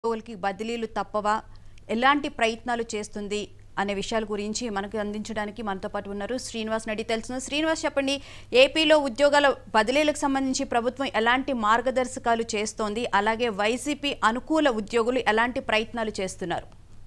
ఉద్యోగులకి బదిలీలు తప్పవా, ఎలాంటి ప్రయత్నాలు చేస్తుంది అనే విషయాల గురించి మనకు అందించడానికి మనతో పాటు ఉన్నారు శ్రీనివాస్ నడి. తెలుసు శ్రీనివాస్, చెప్పండి. ఏపీలో ఉద్యోగాల బదిలీలకు సంబంధించి ప్రభుత్వం ఎలాంటి మార్గదర్శకాలు చేస్తోంది, అలాగే వైసీపీ అనుకూల ఉద్యోగులు ఎలాంటి ప్రయత్నాలు చేస్తున్నారు?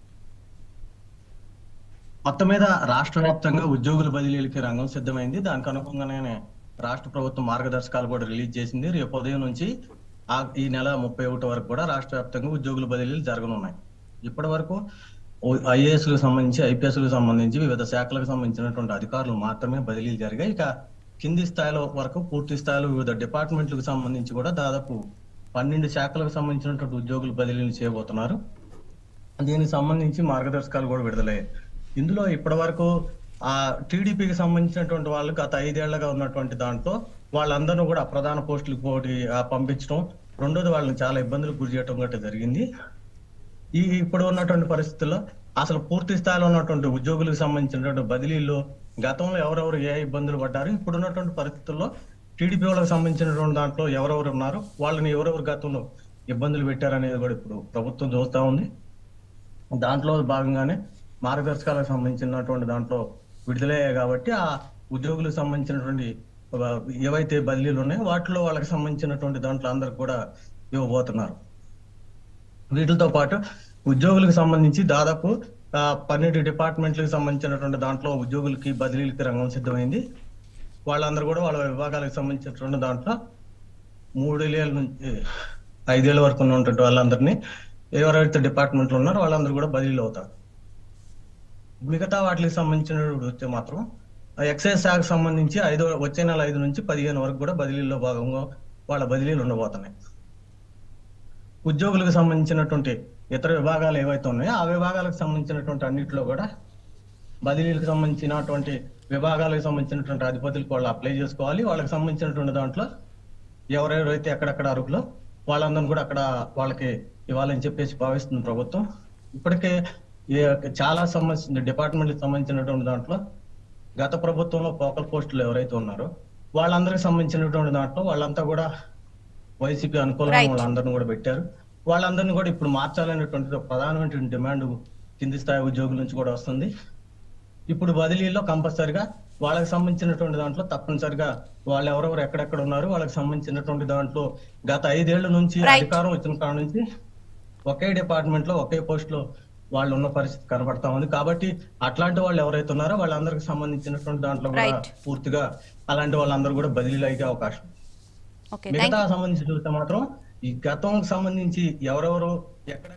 మొత్తం మీద రాష్ట్ర వ్యాప్తంగా ఉద్యోగుల బదిలీలకి రంగం సిద్ధమైంది. దానికి అనుగుణంగానే రాష్ట్ర ప్రభుత్వం మార్గదర్శకాలు కూడా రిలీజ్ చేసింది. రేపు ఉదయం నుంచి ఈ నెల 31 వరకు కూడా రాష్ట్ర వ్యాప్తంగా ఉద్యోగుల బదిలీలు జరగనున్నాయి. ఇప్పటి వరకు ఐఏఎస్లకు సంబంధించి, ఐపీఎస్లకు సంబంధించి వివిధ శాఖలకు సంబంధించినటువంటి అధికారులు మాత్రమే బదిలీలు జరిగాయి. ఇక కింది స్థాయిలో వరకు పూర్తి స్థాయిలో వివిధ డిపార్ట్మెంట్లకు సంబంధించి కూడా దాదాపు 12 శాఖలకు సంబంధించినటువంటి ఉద్యోగులు బదిలీలు చేయబోతున్నారు. దీనికి సంబంధించి మార్గదర్శకాలు కూడా విడుదలయ్యాయి. ఇందులో ఇప్పటి వరకు టీడీపీకి సంబంధించినటువంటి వాళ్ళు గత 5 ఏళ్లుగా ఉన్నటువంటి దాంట్లో వాళ్ళందరూ కూడా ప్రధాన పోస్టులకు పోటీ పంపించడం, రెండోది వాళ్ళని చాలా ఇబ్బందులకు గురి చేయడం గట్రా జరిగింది. ఇప్పుడు ఉన్నటువంటి పరిస్థితుల్లో అసలు పూర్తి స్థాయిలో ఉన్నటువంటి ఉద్యోగులకు సంబంధించినటువంటి బదిలీల్లో గతంలో ఎవరెవరు ఏ ఇబ్బందులు పడ్డారు, ఇప్పుడు ఉన్నటువంటి పరిస్థితుల్లో టీడీపీ వాళ్ళకి సంబంధించినటువంటి దాంట్లో ఎవరెవరు ఉన్నారు, వాళ్ళని ఎవరెవరు గతంలో ఇబ్బందులు పెట్టారనేది కూడా ఇప్పుడు ప్రభుత్వం చూస్తా ఉంది. దాంట్లో భాగంగానే మార్గదర్శకాలకు సంబంధించినటువంటి దాంట్లో విడుదలయ్యాయి. కాబట్టి ఆ ఉద్యోగులకు సంబంధించినటువంటి ఏవైతే బదిలీలు ఉన్నాయో వాటిలో వాళ్ళకి సంబంధించినటువంటి దాంట్లో అందరికి కూడా ఇవ్వబోతున్నారు. వీటితో పాటు ఉద్యోగులకు సంబంధించి దాదాపు 12 డిపార్ట్మెంట్లకు సంబంధించినటువంటి దాంట్లో ఉద్యోగులకి బదిలీలకి రంగం సిద్ధమైంది. వాళ్ళందరూ కూడా వాళ్ళ విభాగాలకు సంబంధించినటువంటి దాంట్లో 3 ఏళ్ళ నుంచి 5 ఏళ్ళ వరకు ఉన్నటువంటి వాళ్ళందరినీ ఎవరైతే డిపార్ట్మెంట్లు ఉన్నారో వాళ్ళందరూ కూడా బదిలీలు అవుతారు. మిగతా వాటికి సంబంధించిన వస్తే మాత్రం ఎక్సైజ్ శాఖకు సంబంధించి వచ్చే నెల 5 నుంచి 15 వరకు కూడా బదిలీల్లో భాగంగా వాళ్ళ బదిలీలు ఉండబోతున్నాయి. ఉద్యోగులకు సంబంధించినటువంటి ఇతర విభాగాలు ఏవైతే ఉన్నాయో ఆ విభాగాలకు సంబంధించినటువంటి అన్నింటిలో కూడా బదిలీలకు సంబంధించినటువంటి విభాగాలకు సంబంధించినటువంటి అధిపతులకు వాళ్ళు అప్లై చేసుకోవాలి. వాళ్ళకి సంబంధించినటువంటి దాంట్లో ఎవరెవరైతే ఎక్కడెక్కడ అర్హులో వాళ్ళందరూ కూడా అక్కడ వాళ్ళకి ఇవ్వాలని చెప్పేసి భావిస్తుంది ప్రభుత్వం. ఇప్పటికే చాలా డిపార్ట్మెంట్కి సంబంధించినటువంటి దాంట్లో గత ప్రభుత్వంలో పోకల్ పోస్టులు ఎవరైతే ఉన్నారో వాళ్ళందరికి సంబంధించినటువంటి దాంట్లో వాళ్ళంతా కూడా వైసీపీ అనుకూలంగా వాళ్ళందరినీ కూడా పెట్టారు. వాళ్ళందరినీ కూడా ఇప్పుడు మార్చాలనేటువంటి ప్రధానమైన డిమాండ్ కింది స్థాయి ఉద్యోగుల నుంచి కూడా వస్తుంది. ఇప్పుడు బదిలీలో కంపల్సరిగా వాళ్ళకి సంబంధించినటువంటి దాంట్లో తప్పనిసరిగా వాళ్ళు ఎవరెవరు ఎక్కడెక్కడ ఉన్నారు వాళ్ళకి సంబంధించినటువంటి దాంట్లో గత 5 ఏళ్ల నుంచి అధికారం వచ్చిన కాడ నుంచి ఒకే డిపార్ట్మెంట్ లో ఒకే పోస్ట్ లో వాళ్ళు ఉన్న పరిస్థితి కనబడతా ఉంది. కాబట్టి అట్లాంటి వాళ్ళు ఎవరైతే ఉన్నారో వాళ్ళందరికి సంబంధించినటువంటి దాంట్లో కూడా పూర్తిగా అలాంటి వాళ్ళందరూ కూడా బదిలీలు అయ్యే అవకాశం. మిగతా సంబంధించి చూస్తే మాత్రం ఈ గతం సంబంధించి ఎవరెవరు ఎక్కడ